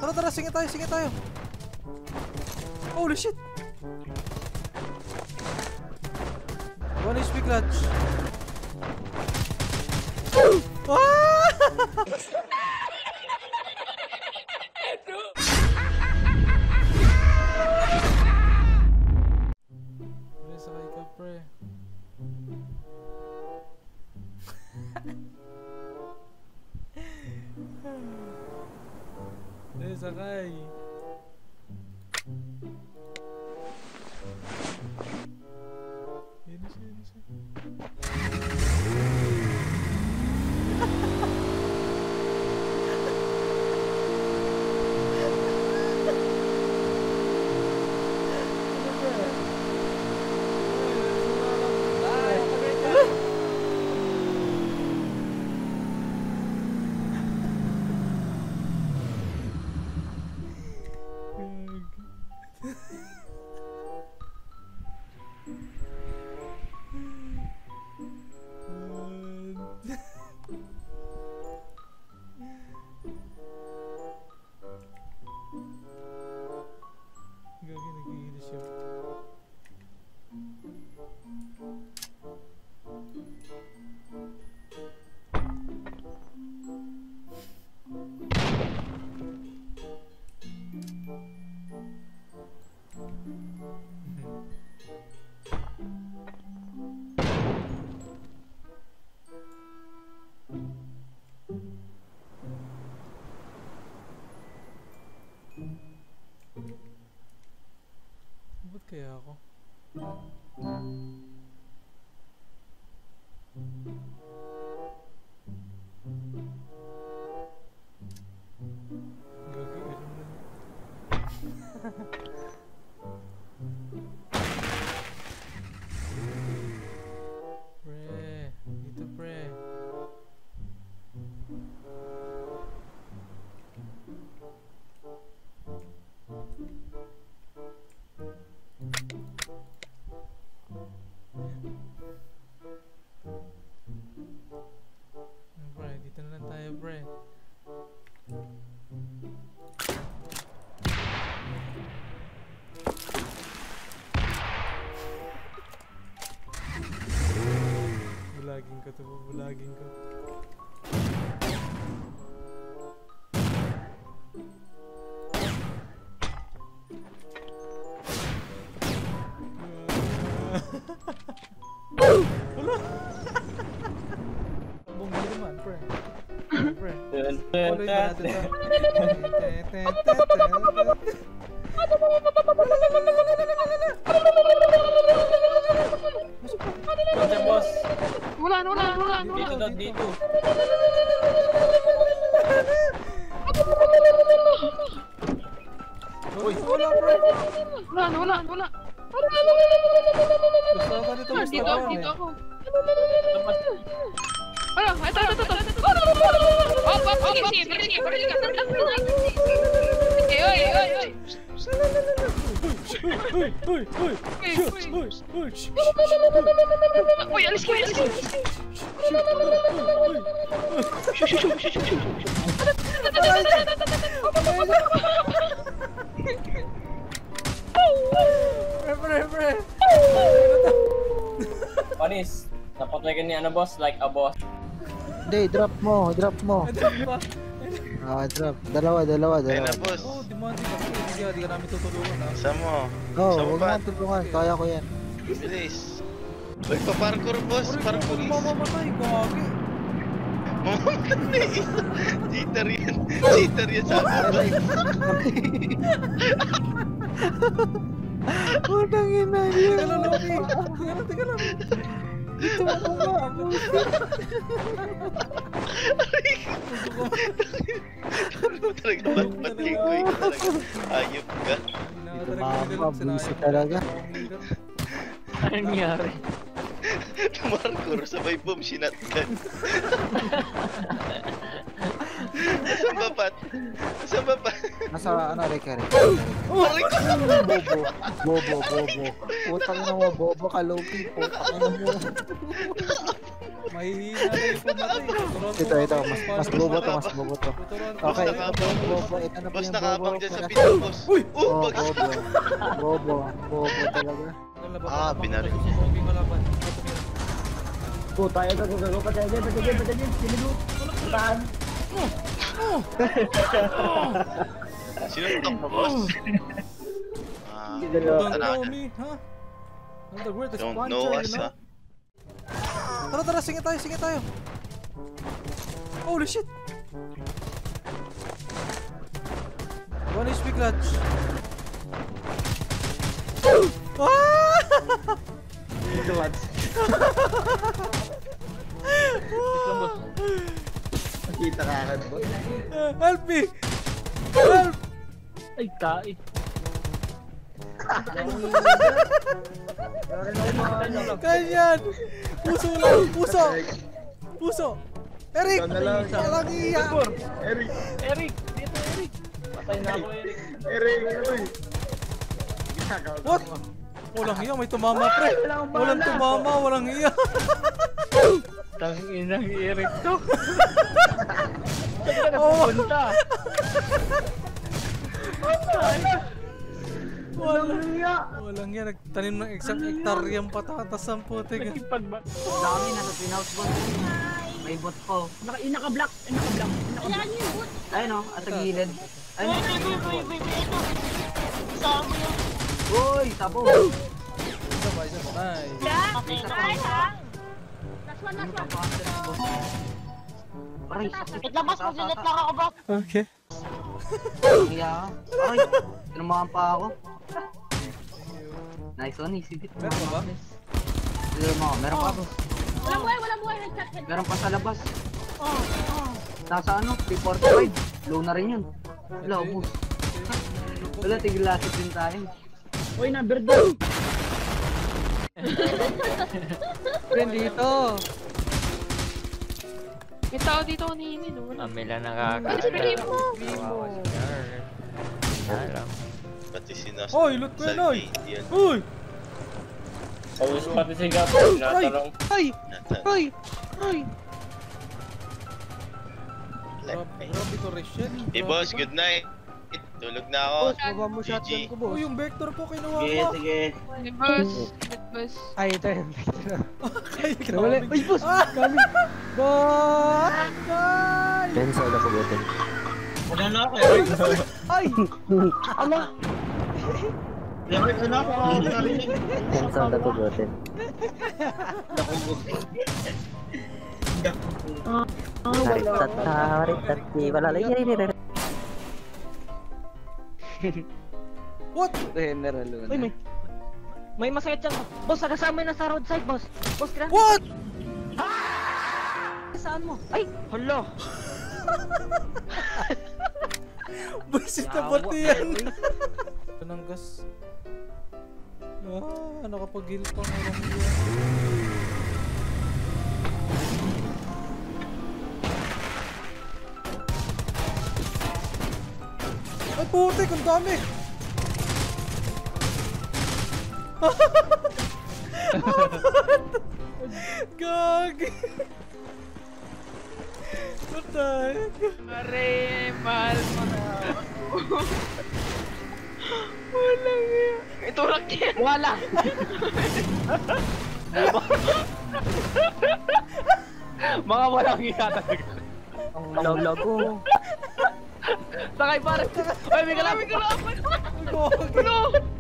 Tara, singit tayo. Holy shit! 1 HP clutch. Pre, sakay ka, pre. Pre, sakay. Yan siya. Ba't kaya ako? Pre, dito pre. Pre, dito na lang tayo, pre. Bulagin ko. Wala! Bumili naman, pre. Pre. Follow ba natin ito? What's up, boss? Wala. Dito. Uy, wala, pre. Wala. Gusto ka nito, Dito ako. Ano? Ito. Sige. Oy. Uy, alis ka. Pre. Panis, napatay ka ni boss, like a boss. Hindi, drop mo. Drop pa. Drop. Dalawa. Ayun na, boss. Oh, di ka namin tutulungan, ha? Isa mo. Huwag mo tulungan. Kaya ko yan. Bilis. Uy, pa-parkour, boss. Parkour. Mamamatay, kagi. Mamamatay. Cheater yan sa akin. Putang ina yun. Teka lang. Dito mo ba? Talaga matpating ko eh. Ayop ka. Mababisi talaga. Ano nangyari? Tumarkour, sabay boom, sinatgan. Saan ba pa? Nasa Reka. Bobo. Bobo. Putang ina mo, bobo ka, Loki. Putang ina mo. Mahihina na yung pumatay. Tuturuan ko Ito, kung mas paano bobo to, pumatay. mas bobo to. Tuturuan ko Boss, Okay, kung ito nakabang. po yung bobo. Ito na po Boss, yung nakabang bobo. dyan sa Kaya- pinto, boss. Uy! Oh, Bagsak. bobo. Bobo talaga. Binari. Puta, ito gagawa pa tayo. Sinigo. Tahan. Sinuntok mo, boss. Don't Tara. know me, ha? I'm the greatest Don't puncher, know you us, know? ha? Tara, singit tayo. Holy shit! 1 HP clutch. Ah! Ito, Mads. Nakita ka agad, boss. Help me! Help! Ay, kai. Ganyan! Puso lang! Puso! Eric! Walang iya! Eric! Dito, Eric! Patay na ako, Eric. Eric, uy! What? Walang iya, may tumama pre! Walang tumama, walang iya! Tanginang Eric to. Saan ka napupunta? Walang iya, nagtanim ng isang hektaryang patatas ang putik. Dami na sa pinahouse, boss. May bot ko. Naka-block. Kailangan niyo yung boot. Ayun o, at sa gilid. Ayun o. Ito. Kasama mo yung Uy, tabo! Isa ba? Nice. Okay, nice ha. Last one. Aray, Wait lang, boss. Mag-delete lang ako, boss. Okay. Hiya ka. Aray, tinumakan pa ako. Nice one, easy bit. Meron ka ba? Meron pa, boss. Walang buhay. Headshot. Meron pa sa labas. Nasa ano, P45. Low na rin yun. Wala, boss. Wala, tiglasit din tayo. Uy, number 2! Friend dito. May tao dito kanina, no? Amila nakakaalam. Sabihin mo. Kawawa si Carl. Alam. Pati sinas... Hoy, loot ko yan, oy! Yan. Uy! Pawis pati si Gapo. Natalong. Grabe to Rachel. Hey, boss, good night. Tulog na ako. Baba mo shotgun ko, boss. Uy, yung vector ko kinuha Sige, ko. sige. Bus. Ay, ito yung Ay, Nawala. grabe. Uy, boss! Kami! Boss! Guys! Pencil na pugutin. Wala na ako. Ay! Ano? Wala na ako. Pencil na pugutin. Haritat, wala lang. What? General Uy, may masakit dyan. Boss, kasama na sa roadside, boss. Boss, kailangan. What? Saan mo? Ay, hala. Buisit na pati yan. Ito ng gas. Nakapag-heal pa nga lang yan. Ay putik, ang dami! Gagi! Patay! Pare, mahal mo na ako. Walang yan. Ito lang yan. Wala. Mga walang iya talaga. Ang lawlaw ko. Sakay pare. Ay, may kalaban. Ano?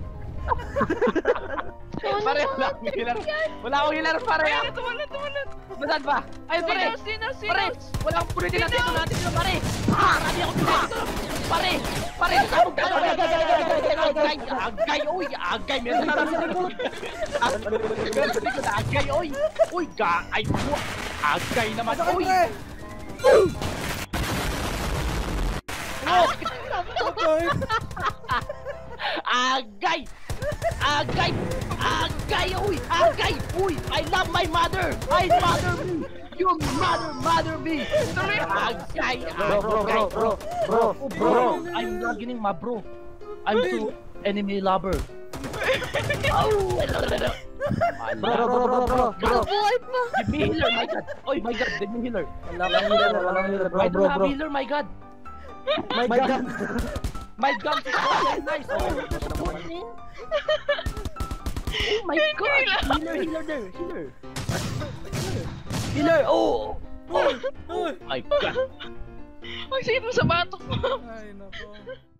Pare, wala akong healer. Wala akong healer, pare. Tumalan. Basan ba? Ay, pare. Pare, wala akong punitin natin dito, pare. Marami akong punitin dito. Pare, sabog ka. Agay, uy, agay. Meron na namin. Agay, uy. Uy, ay, agay naman, uy. Agay! Uy! I love my mother! I mother me! You mother me! Agay! Bro, I'm not getting my bro. I'm so enemy lover. Bro. Give me healer, my god. Oy, my god, give me healer. Wala kang healer, wala kang healer. I don't have healer, my god. My God. My gun is very nice. Oh my god. Healer there. Healer. Oh. Uy! My god. Magsigit mo sa batok mo. Ay, nako.